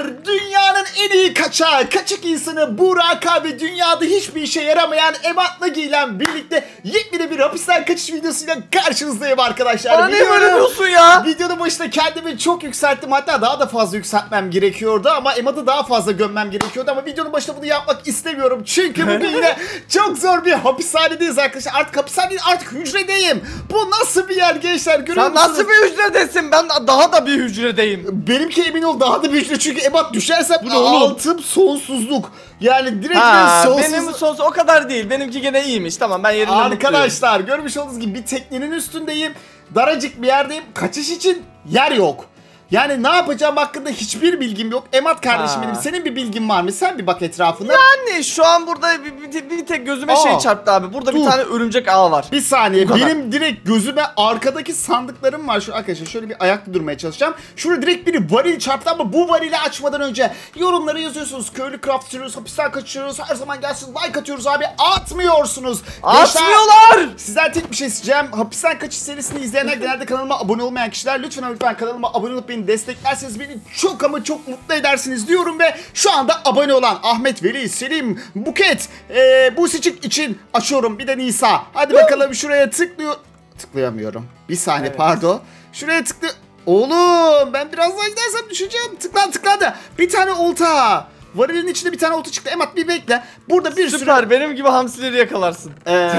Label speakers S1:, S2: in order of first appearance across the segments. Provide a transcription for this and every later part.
S1: Arkadaşlar, dünyanın en iyi kaçak insanı Burak abi dünyada hiçbir işe yaramayan Emat'la giyilen birlikte yepyeni bir hapisten kaçış videosuyla karşınızdayım arkadaşlar.
S2: Bana niye böyle diyorsun ya?
S1: Videonun başında kendimi çok yükselttim, hatta daha da fazla yükseltmem gerekiyordu ama Emat'ı daha fazla gömmem gerekiyordu ama videonun başında bunu yapmak istemiyorum çünkü bugün yine çok zor bir hapishanedeyiz arkadaşlar. Artık hapishane değil, artık hücredeyim. Bu nasıl bir yer gençler, görüyor musunuz?
S2: Sen nasıl bir hücredesin? Ben daha da bir hücredeyim.
S1: Benimki emin ol daha da bir hücre çünkü Emat düşersem
S2: Bu ne oğlum?
S1: altım sonsuzluk. Yani direkt sonsuz.
S2: Benim sonsuz o kadar değil. Benimki gene iyiymiş. Tamam, ben yerimden
S1: Arkadaşlar görmüş olduğunuz gibi bir teknenin üstündeyim. Daracık bir yerdeyim. Kaçış için yer yok. Yani ne yapacağım hakkında hiçbir bilgim yok. Emat kardeşim benim, senin bir bilgin var mı? Sen bir bak etrafına.
S2: Yani şu an burada bir tek gözüme şey çarptı abi. Burada bir tane örümcek ağı var.
S1: Bir saniye, benim direkt gözüme arkadaki sandıklarım var. Şu arkadaşlar şöyle bir ayakta durmaya çalışacağım. Şurada direkt biri varil çarptı ama bu varili açmadan önce yorumlara yazıyorsunuz. Köylü craft sürüyoruz, hapisten kaçıyoruz. Her zaman gelsin like atıyoruz abi. Atmıyorsunuz.
S2: Atmıyorlar.
S1: Sizden tek bir şey isteyeceğim. Hapisten kaçış serisini izleyenler, genelde kanalıma abone olmayan kişiler, lütfen kanalıma abone olup beni desteklerseniz beni çok ama çok mutlu edersiniz diyorum ve şu anda abone olan Ahmet, Veli, Selim, Buket, Buseçik için açıyorum. Bir de Nisa. Hadi bakalım, şuraya tıklayamıyorum. Bir saniye, pardon. Şuraya Oğlum ben biraz daha gidersem düşeceğim. Tıkladı. Bir tane olta. Varilin içinde bir tane olta çıktı. Emat bir bekle. Burada bir
S2: Süper, benim gibi hamsileri yakalarsın.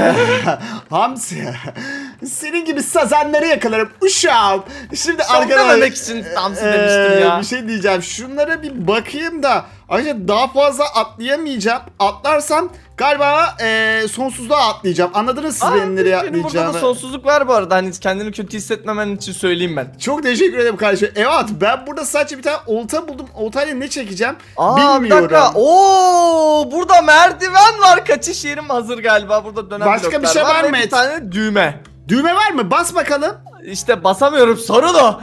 S1: Hamsi. Senin gibi sazanları yakalarım. Uşağım. Şimdi
S2: arkadaşlar için hamsi demiştim ya.
S1: Bir şey diyeceğim. Şunlara bir bakayım da. Ayrıca daha fazla atlayamayacağım. Atlarsam galiba sonsuzluğa atlayacağım. Anladınız siz benim nereye atlayacağımı?
S2: Benim burada da sonsuzluk var bu arada. Hani kendini kötü hissetmemen için söyleyeyim ben.
S1: Çok teşekkür ederim kardeşim. Evet, ben burada sadece bir tane olta buldum. Oltayla ne çekeceğim
S2: bilmiyorum. Bir dakika. Burada merdiven var. Kaçış yerim hazır galiba. Burada dönen
S1: başka bir şey var mı?
S2: Bir tane düğme.
S1: Düğme var mı? Bas bakalım.
S2: İşte basamıyorum, sorun o.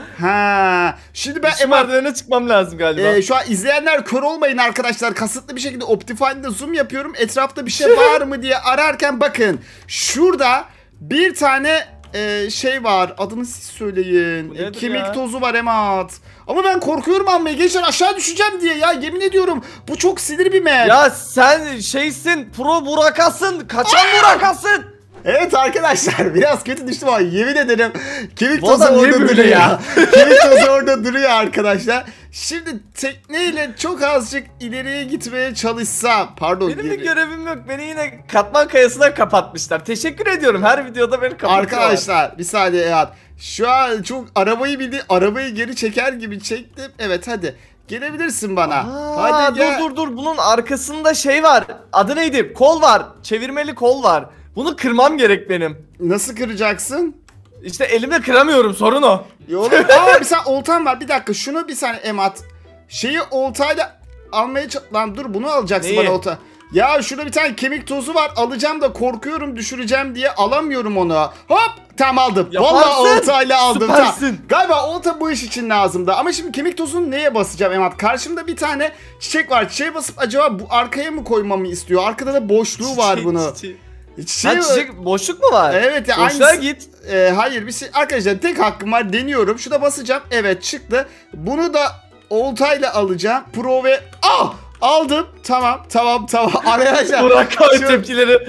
S1: Şimdi ben
S2: merdivene çıkmam lazım galiba.
S1: Şu an izleyenler kör olmayın arkadaşlar. Kasıtlı bir şekilde Optifine'de zoom yapıyorum. Etrafta bir şey var mı diye ararken bakın. Şurada bir tane şey var. Adını siz söyleyin. Kemik tozu var Emat. Ama ben korkuyorum almaya. Gençler aşağı düşeceğim diye ya. Yemin ediyorum. Bu çok sinir bir map.
S2: Ya sen şeysin. Pro Burakasın. Kaçan Burakasın.
S1: Evet arkadaşlar, biraz kötü düştüm ama yemin ederim kemik tozu orada duruyor
S2: ya.
S1: Kemik tozu orada duruyor arkadaşlar. Şimdi tekneyle çok azıcık ileriye gitmeye çalışsam. Pardon.
S2: Benim bir görevim yok. Beni yine katman kayasına kapatmışlar. Teşekkür ediyorum. Her videoda beni kapatıyorlar.
S1: Arkadaşlar bir saniye ya. Şu an çok arabayı geri çeker gibi çektim. Evet hadi. Gelebilirsin bana. Hadi gel.
S2: Dur. Bunun arkasında şey var. Adı neydi? Kol var. Çevirmeli kol var. Bunu kırmam gerek benim.
S1: Nasıl kıracaksın?
S2: İşte elimle kıramıyorum, sorun o.
S1: Bir saniye, oltan var. Bir dakika, şunu bir saniye Emat. Şeyi oltayla almaya lan dur, bunu alacaksın. Neyi? Bana olta. Ya şurada bir tane kemik tozu var. Alacağım da korkuyorum düşüreceğim diye alamıyorum onu. Hop! Tamam aldım.
S2: Yaparsın.
S1: Vallahi oltayla aldım.
S2: Süpersin.
S1: Galiba olta bu iş için lazımdı. Ama şimdi kemik tozunu neye basacağım Emat? Karşımda bir tane çiçek var. Çiçeğe basıp acaba bu arkaya mı koymamı istiyor? Arkada da boşluğu var bunu.
S2: Çiçek boşluk mu var?
S1: Evet ya,
S2: boşluğa git.
S1: Hayır bir şey arkadaşlar, tek hakkım var, deniyorum. Şurada basacağım. Evet çıktı. Bunu da oltayla alacağım. Pro ve aldım. Tamam. Arkadaşlar.
S2: Burak tepkileri.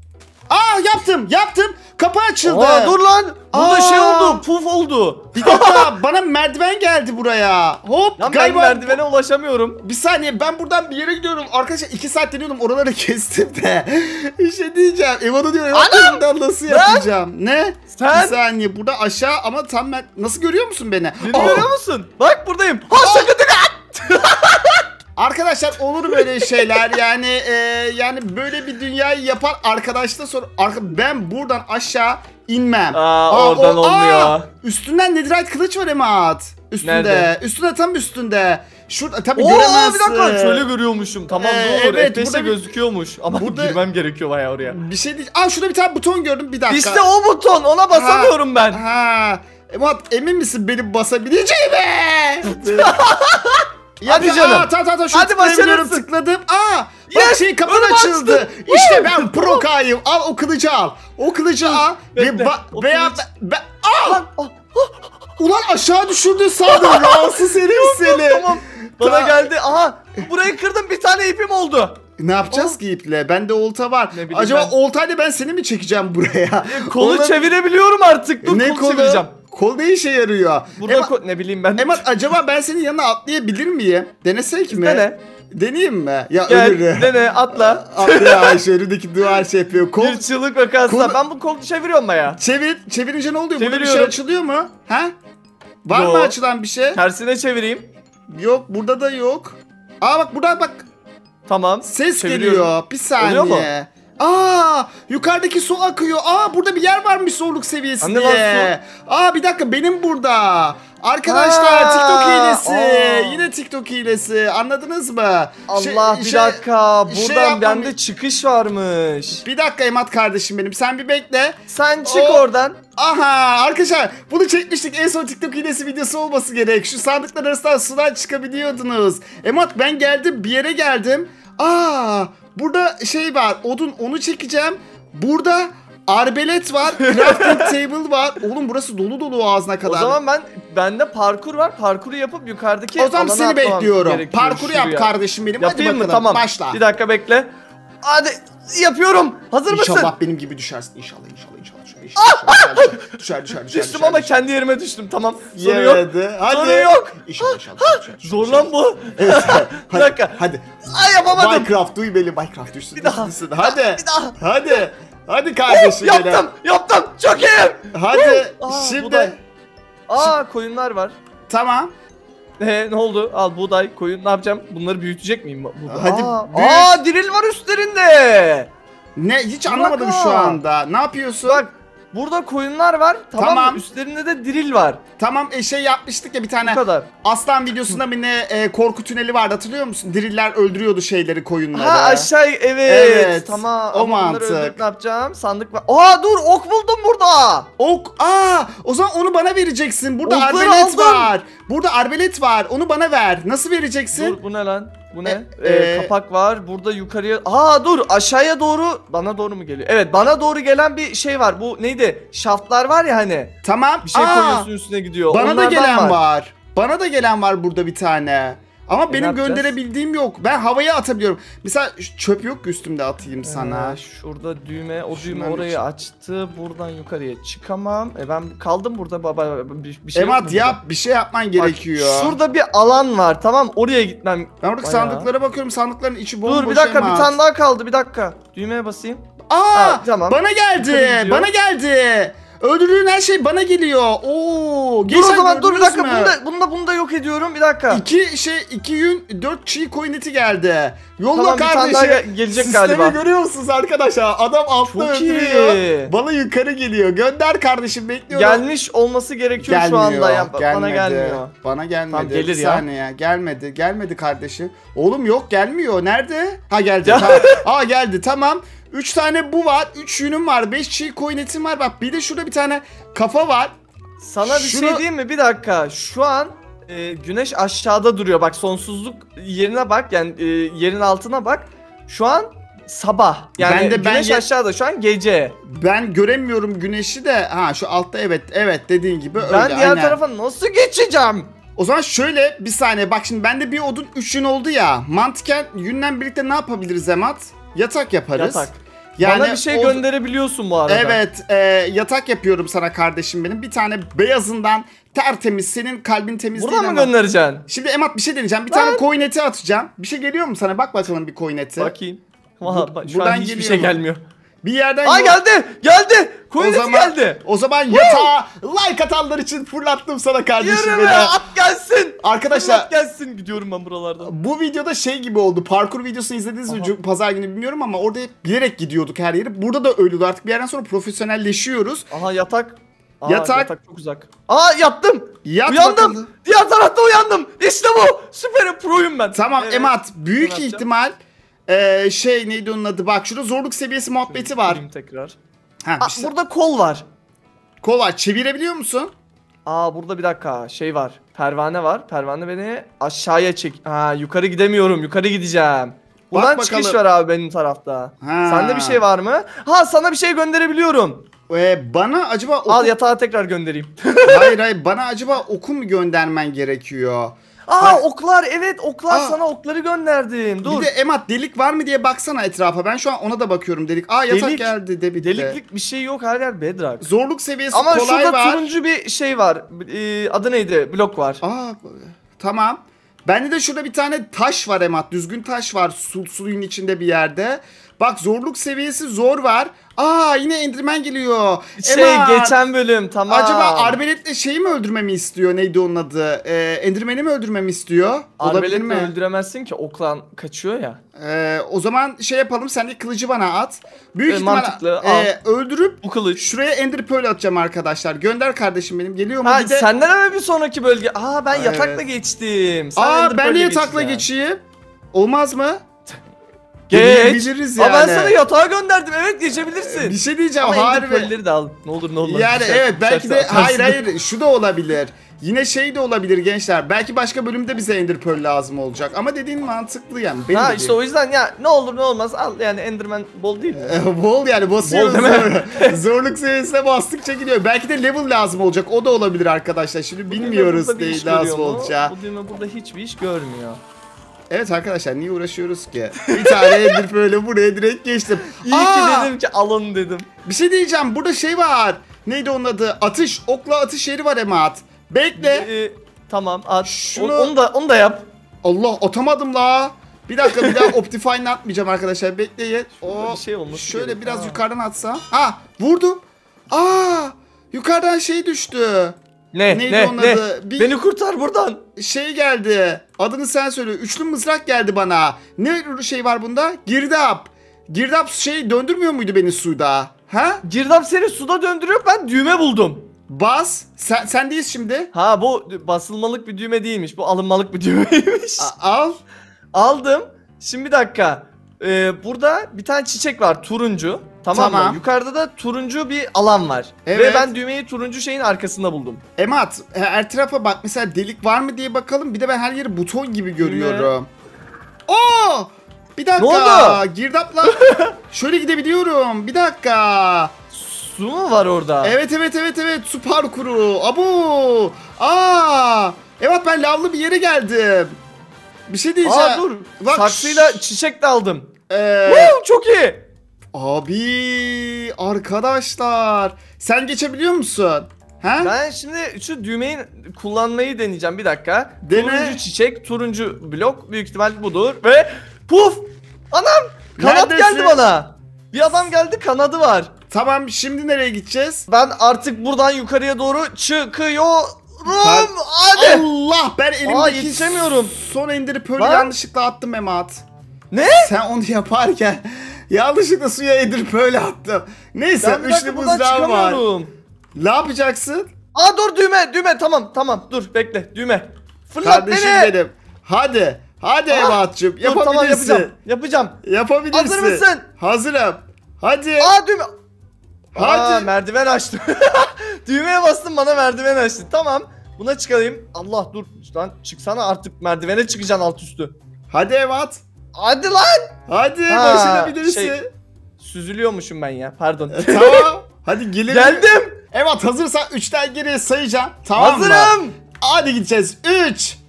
S1: Yaptım. Kapı açıldı.
S2: Dur lan. Burada şey oldu. Puf oldu.
S1: Bir dakika, bana merdiven geldi buraya. Hop.
S2: Lan galiba ben merdivene ulaşamıyorum.
S1: Bir saniye, ben buradan bir yere gidiyorum. Arkadaşlar 2 saat deniyordum, oraları kestim de. Bir şey diyeceğim. Evan'a diyorum. Anam. Nasıl yapacağım? Ne?
S2: Sen?
S1: Bir saniye, burada aşağı ama tam ben. Nasıl görüyor musun beni?
S2: Beni görüyor musun? Bak buradayım. Sakın dikkat.
S1: Arkadaşlar olur böyle şeyler yani böyle bir dünyayı yapar arkadaşlar sonra ben buradan aşağı inmem.
S2: Oradan olmuyor.
S1: Üstünden netherite kılıç var Emat. Üstünde.
S2: Nerede?
S1: Üstünde, tam üstünde. Şurada tabii göremezsin.
S2: Bir dakika, şöyle görüyormuşum. Tamam doğru.
S1: Evet,
S2: F5'te gözüküyormuş. Ama burada girmem gerekiyor bayağı oraya.
S1: Bir şey değil. Şurada bir tane buton gördüm, bir dakika.
S2: İşte o buton, ona basamıyorum ben.
S1: Emat, emin misin benim basabileceğime?
S2: Hadi canım.
S1: Tamam.
S2: Hadi başarırsın.
S1: Tıkladım. Bak kapın açıldı. İşte ben prokayım. Al o kılıcı al. O kılıcı al. Ulan aşağı düşürdün sandım. Rahatsız herif seni.
S2: Tamam. Bana geldi. Burayı kırdım, bir tane ipim oldu.
S1: Ne yapacağız ki iple? Bende olta var.
S2: Ne bileyim
S1: Acaba
S2: ben.
S1: oltayla ben seni mi çekeceğim buraya?
S2: Kolu
S1: Oğlum,
S2: çevirebiliyorum artık. Dur,
S1: ne
S2: kolu
S1: kolu?
S2: çevireceğim.
S1: Kol ne işe yarıyor?
S2: Burada ne bileyim ben.
S1: Emat acaba ben senin yanına atlayabilir miyim? Denesek mi?
S2: Dene.
S1: Deneyeyim mi? Ya
S2: Gel
S1: ölürüm.
S2: dene, atla.
S1: Ya şu önündeki duvar şey yapıyor. Kol
S2: Bir çığlık vakası.
S1: Kolu-
S2: Ben bu kolu çeviriyorum baya.
S1: çevirince ne oluyor? Burada bir şey
S2: Çeviriyorum.
S1: açılıyor mu? Ha? Var
S2: Yo.
S1: mı açılan bir şey?
S2: Tersine çevireyim.
S1: Yok, burada da yok. Aa bak, burada bak.
S2: Tamam.
S1: Ses
S2: çeviriyorum.
S1: geliyor. Bir
S2: Oluyor mu?
S1: saniye. Yukarıdaki su akıyor. Burada bir yer varmış zorluk seviyesi
S2: Anne,
S1: diye. Bir dakika, benim burada. Arkadaşlar,
S2: Ha,
S1: TikTok hilesi.
S2: aa.
S1: Yine TikTok hilesi. Anladınız mı?
S2: Allah, bir
S1: şey-
S2: dakika.
S1: şey
S2: Buradan
S1: yapmam-
S2: bende çıkış varmış.
S1: Bir dakika Emat kardeşim benim. Sen bir bekle.
S2: Sen çık
S1: O-
S2: oradan.
S1: Aha arkadaşlar, bunu çekmiştik, en son TikTok hilesi videosu olması gerek. Şu sandıklar arasından sudan çıkabiliyordunuz. Emat, ben geldim, bir yere geldim. Burada şey var, odun, onu çekeceğim. Burada arbelet var, crafting table var. Oğlum burası dolu dolu ağzına kadar.
S2: O zaman bende parkur var. Parkuru yapıp yukarıdaki
S1: O zaman
S2: alana
S1: seni
S2: atlamam
S1: bekliyorum.
S2: gerekiyor,
S1: Parkuru yap
S2: şuraya.
S1: kardeşim benim.
S2: Yapayım
S1: Hadi
S2: mı?
S1: bakalım,
S2: Tamam.
S1: başla.
S2: Bir dakika bekle. Hadi yapıyorum. Hazır mısın?
S1: İnşallah benim gibi düşersin. İnşallah. Düşer.
S2: Düştüm ama kendi yerime düştüm. Tamam. Sorun yok.
S1: Hadi.
S2: Sorun yok.
S1: İnşallah.
S2: Zor lan bu.
S1: Evet.
S2: Bir dakika.
S1: Hadi.
S2: Ay, yapamadım.
S1: Minecraft duy beni. Minecraft düşsün.
S2: Bir daha.
S1: düşsün. Hadi.
S2: Bir daha.
S1: Hadi. Hadi kardeşim benim.
S2: Yaptım. Çok iyi.
S1: Hadi.
S2: buğday.
S1: Şimdi.
S2: Koyunlar var.
S1: Tamam.
S2: Ne oldu? Al buğday, koyun, ne yapacağım? Bunları büyütecek miyim?
S1: Hadi büyüt.
S2: Diril var üstlerinde.
S1: Ne? Hiç
S2: Bak
S1: anlamadım
S2: ha.
S1: şu anda. Ne yapıyorsun?
S2: Bak, burada koyunlar var. Tamam,
S1: Tamam.
S2: mı? Üstlerinde de diril var.
S1: Tamam, şey yapmıştık ya bir tane.
S2: Bu kadar.
S1: Aslan videosunda mı ne korku tüneli vardı, hatırlıyor musun? Diriller öldürüyordu şeyleri, koyunları.
S2: Aşağı, evet.
S1: Evet,
S2: Tamam.
S1: o
S2: Ama bunları
S1: mantık.
S2: öldürüp ne yapacağım? Sandık var. Dur, ok buldum burada.
S1: Ok. O zaman onu bana vereceksin. Burada
S2: Okları
S1: arbelet
S2: aldım.
S1: var. Burada arbelet var. Onu bana ver. Nasıl vereceksin?
S2: Dur, bu ne lan? Bu ne?
S1: E,
S2: Kapak var. Burada yukarıya. Dur, aşağıya doğru. Bana doğru mu geliyor? Evet, bana doğru gelen bir şey var. Bu neydi? Şaftlar var ya hani.
S1: Tamam.
S2: Bir şey koyuyorsun, üstüne gidiyor.
S1: Bana da
S2: Onlardan
S1: gelen var. Bana da gelen var burada bir tane. Ama
S2: ne
S1: benim
S2: yapacağız?
S1: gönderebildiğim yok. Ben havaya atabiliyorum. Mesela çöp yok ki üstümde atayım sana.
S2: Şurada düğme, o düğme
S1: Şundan
S2: orayı
S1: bir-
S2: açtı. Buradan yukarıya çıkamam. Ben kaldım burada baba. Bir şey yok
S1: Emat
S2: mu
S1: yap,
S2: burada?
S1: bir şey yapman
S2: Bak,
S1: gerekiyor.
S2: şurada bir alan var, tamam, oraya gitmem.
S1: Ben oradaki
S2: Bayağı.
S1: sandıklara bakıyorum. Sandıkların içi bomboş.
S2: Dur bir dakika,
S1: Emat.
S2: bir tane daha kaldı, bir dakika. Düğmeye basayım. Tamam.
S1: Bana
S2: Yukarı
S1: geldi.
S2: gidiyor.
S1: Bana geldi. Öldürdüğün her şey bana geliyor.
S2: Dur o zaman, dur bir dakika,
S1: gördünüz mü?
S2: bunu da yok ediyorum, bir dakika.
S1: İki yün 4 çiğ koyun eti geldi. Yolla
S2: Tamam, bir tane
S1: kardeşim.
S2: daha gelecek
S1: Sistemi
S2: galiba.
S1: görüyor musunuz arkadaşlar? Adam altta
S2: Çok
S1: öldürüyor.
S2: iyi.
S1: Bana yukarı geliyor. Gönder kardeşim, bekliyorum.
S2: Gelmiş olması gerekiyor şu anda ya. Bana gelmiyor.
S1: Bana gelmedi.
S2: Tamam, gelir
S1: bir
S2: ya.
S1: saniye. Gelmedi kardeşim. Oğlum yok, gelmiyor. Nerede? Geldi.
S2: Ya.
S1: Tamam. Geldi. Tamam. 3 tane bu var. 3 yünüm var. 5 çiğ koyun etim var. Bak bir de şurada bir tane kafa var.
S2: Sana bir
S1: Şunu-
S2: şey diyeyim mi? Bir dakika. Şu an güneş aşağıda duruyor. Bak, sonsuzluk yerine bak. Yani yerin altına bak. Şu an sabah. Yani güneş aşağıda. Şu an gece.
S1: Ben göremiyorum güneşi de. Şu altta, evet dediğin gibi öyle.
S2: Ben diğer
S1: aynen.
S2: tarafa nasıl geçeceğim?
S1: O zaman şöyle bir saniye. Bak şimdi bende bir odun 3 yün oldu ya. Mantıken yünle birlikte ne yapabiliriz Emat? Yatak yaparız.
S2: Yatak.
S1: Yani
S2: Bana bir şey gönderebiliyorsun bu arada.
S1: Evet, yatak yapıyorum sana kardeşim benim. Bir tane beyazından tertemiz, senin kalbin temiz
S2: Buradan
S1: değil
S2: mı
S1: ama.
S2: göndereceksin?
S1: Şimdi Emat bir şey deneyeceğim. Bir tane koyun eti atacağım. Bir şey geliyor mu sana? Bak bakalım bir koyun eti.
S2: Bakayım. Valla şu
S1: buradan
S2: an hiçbir
S1: geliyor
S2: şey
S1: mu?
S2: gelmiyor.
S1: Bir yerden
S2: Geldi. Koyun eti geldi.
S1: O zaman yatağa like atanlar için fırlattım sana kardeşim
S2: Yürü
S1: benim.
S2: be, at gelsin.
S1: Arkadaşlar
S2: At gelsin, gidiyorum ben buralardan.
S1: bu videoda şey gibi oldu. Parkur videosunu izlediniz mi? Pazar günü bilmiyorum ama orada hep bilerek gidiyorduk her yeri. Burada da öyle oldu. Artık bir yerden sonra profesyonelleşiyoruz.
S2: Aha, yatak.
S1: Yatak.
S2: Yatak çok uzak. Yattım.
S1: Yat
S2: Uyandım.
S1: bakalım.
S2: Diğer tarafta uyandım. İşte bu. Süper proyum ben.
S1: Tamam
S2: Evet.
S1: Emat, büyük
S2: Ne yapacağım?
S1: ihtimal neydi onun adı? Bak şurada zorluk seviyesi muhabbeti var.
S2: Gireyim tekrar.
S1: İşte
S2: Burada kol var.
S1: kol var. Çevirebiliyor musun?
S2: Burada bir dakika şey var. Pervane var. Pervane beni aşağıya çek. Yukarı gidemiyorum. Yukarı gideceğim. Buradan çıkış
S1: bakalım.
S2: var abi benim tarafta. Sende bir şey var mı? Sana bir şey gönderebiliyorum.
S1: Bana acaba
S2: Al, yatağa tekrar göndereyim.
S1: hayır bana acaba oku mu göndermen gerekiyor?
S2: Aa oklar, evet oklar,
S1: Aa.
S2: sana okları gönderdim. Dur.
S1: Bir de Emat delik var mı diye baksana etrafa. Ben şu an ona da bakıyorum delik. Aa yatak
S2: Delik-
S1: geldi de bitti.
S2: Deliklik bir şey yok, her yer bedrock.
S1: Zorluk seviyesi
S2: Ama
S1: kolay
S2: şurada
S1: var.
S2: turuncu bir şey var. Adı neydi? Blok var.
S1: Aa tamam. Bende de şurada bir tane taş var Emat. Düzgün taş var suyun içinde bir yerde. Bak zorluk seviyesi zor var. Aa yine Enderman geliyor. Emat,
S2: Geçen bölüm, tamam.
S1: acaba arbaletle şeyi mi öldürmemi istiyor? Neydi onun adı? Enderman'i mi öldürmemi istiyor? Olabilir
S2: Arbaletle
S1: mi?
S2: öldüremezsin ki, oklan kaçıyor ya.
S1: O zaman şey yapalım. Sen de kılıcı bana at. Büyük ihtimalle
S2: mantıklı, al.
S1: öldürüp
S2: Bu kılıç.
S1: şuraya Ender Pearl atacağım arkadaşlar. Gönder kardeşim benim. Geliyor mu?
S2: Ha,
S1: Bir de...
S2: senden hemen bir sonraki bölge. Aa ben
S1: Evet.
S2: yatakla geçtim. Sen
S1: Aa
S2: Ender
S1: ben de
S2: Pearl'le
S1: yatakla
S2: geçeceksin.
S1: geçeyim. Olmaz mı?
S2: Geç.
S1: Gelebiliriz
S2: Aa, ben
S1: yani.
S2: sana yatağı gönderdim. Evet, geçebilirsin.
S1: Bir şey diyeceğim.
S2: Ama Ender
S1: Harbi.
S2: Pearl'leri de al. Ne olur ne olmaz.
S1: Yani
S2: Düşer-
S1: evet belki de
S2: düşerse
S1: hayır
S2: atarsın.
S1: hayır şu da olabilir. Yine şey de olabilir gençler. Belki başka bölümde bize Ender Pearl lazım olacak. Ama dediğin mantıklı yani. Benim
S2: Ha
S1: dediğim.
S2: işte o yüzden ya ne olur ne olmaz al, yani Enderman bol değil.
S1: Bol yani basıyoruz.
S2: Bol deme.
S1: Zorluk seviyesine bastıkça gidiyor. Belki de level lazım olacak. O da olabilir arkadaşlar. Şimdi bilmiyoruz
S2: Burada bir
S1: ne
S2: iş
S1: lazım
S2: görüyor mu?
S1: olacağı.
S2: Bu düğme burada hiçbir iş görmüyor.
S1: Evet arkadaşlar niye uğraşıyoruz ki? Bir tane Ender Pearl'ü buraya direkt geçtim.
S2: İyi ki dedim ki alın dedim.
S1: Bir şey diyeceğim. Burada şey var. Neydi onun adı? Atış. Okla atış yeri var Emat. Bekle.
S2: Tamam at.
S1: Şunu-
S2: Onu da yap.
S1: Allah atamadım la. Bir dakika bir daha Optifine'le atmayacağım arkadaşlar. Bekleyin.
S2: Şöyle bir şey olması
S1: şöyle
S2: gerek.
S1: biraz
S2: Ha.
S1: yukarıdan atsam. Ha vurdum. Aa yukarıdan şey düştü. Neydi onun adı? Bir
S2: Beni kurtar buradan.
S1: şey geldi. Adını sen söyle. Üçlü mızrak geldi bana. Ne şey var bunda? Girdap. Girdap şey döndürmüyor muydu beni suda? Ha?
S2: Girdap seni suda döndürüyor, ben düğme buldum.
S1: Bas. Sendeyiz şimdi.
S2: Ha bu basılmalık bir düğme değilmiş. Bu alınmalık bir düğmeymiş.
S1: Al.
S2: Aldım. Şimdi bir dakika. Burada bir tane çiçek var turuncu. Tamam,
S1: Tamam.
S2: mı? Yukarıda da turuncu bir alan var.
S1: Evet.
S2: Ve ben düğmeyi turuncu şeyin arkasında buldum.
S1: Emat her tarafa bak mesela delik var mı diye bakalım. Bir de ben her yeri buton gibi görüyorum. Oo! Bir dakika.
S2: Ne oldu?
S1: Girdapla şöyle gidebiliyorum. Bir dakika.
S2: Su mu var orada?
S1: Evet. Su parkuru. Abo. Aa! Evet ben lavlı bir yere geldim. Bir şey diyeceğim.
S2: Aa dur.
S1: Bak,
S2: Saksıyla çiçek de aldım.
S1: Ee,
S2: Woo, çok iyi.
S1: abi arkadaşlar. Sen geçebiliyor musun? Ha?
S2: Ben şimdi şu düğmeyi kullanmayı deneyeceğim, bir dakika.
S1: Dene.
S2: Turuncu çiçek, turuncu blok, büyük ihtimal budur ve puf! Anam! Kanat
S1: Neredesin?
S2: geldi bana. Bir adam geldi, kanadı var.
S1: Tamam şimdi nereye gideceğiz?
S2: Ben artık buradan yukarıya doğru çıkıyorum.
S1: Ben-
S2: Hadi.
S1: Allah ben elimdeki
S2: yetişemiyorum.
S1: son Ender Pearl'ü
S2: Lan.
S1: yanlışlıkla attım Emat.
S2: Ne?
S1: Sen onu yaparken yanlışlıkla suya Ender Pearl'ü attım. Neyse
S2: Ben bir dakika
S1: üçlü
S2: buradan
S1: mızrağım var.
S2: çıkamıyorum.
S1: Ne yapacaksın?
S2: Aa dur, düğme tamam dur bekle, düğme. Fırlat
S1: Kardeşim
S2: beni.
S1: benim. Hadi. Hadi
S2: Aa,
S1: Emat'cığım
S2: Dur tamam,
S1: yapabilirsin.
S2: yapacağım.
S1: Yapabilirsin.
S2: Hazır mısın?
S1: Hazırım. Hadi.
S2: Aa düğme.
S1: Hadi.
S2: Aa, merdiven açtım. Düğmeye bastım, bana merdiven açtı. Tamam. Buna çıkarayım. Allah dur. Lan çıksana artık, merdivene çıkacaksın alt üstü.
S1: Hadi Emat.
S2: Hadi lan.
S1: Hadi
S2: Ha,
S1: başarabilirsin.
S2: şey- Süzülüyormuşum ben ya. Pardon.
S1: Tamam. Hadi gelelim.
S2: Geldim.
S1: Evet hazırsan 3'ten geriye sayacağım. Tamam mı?
S2: Hazırım.
S1: Hadi gideceğiz. 3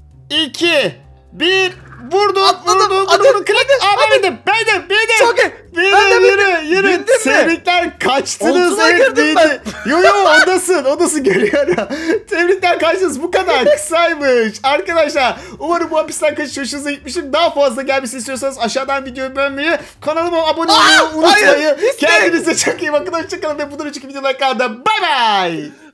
S1: 2 1 Vurdum.
S2: Atladım. Hadi,
S1: Klik. Aa bindim.
S2: Çok iyi.
S1: Yürü.
S2: Bindin mi?
S1: Tebrikler kaçtınız.
S2: Altına girdim
S1: bindi. Yo odasın görüyorum. Tebrikler kaçtınız. Bu kadar kısaymış. Arkadaşlar umarım bu hapisten kaçış hoşunuza gitmişim. Daha fazla gelmesini istiyorsanız aşağıdan videoyu beğenmeyi, kanalıma abone olmayı unutmayın.
S2: hayır,
S1: Kendinize çok iyi bakın. Hoşçakalın ve bundan önceki videolar kanalda. Bay bay.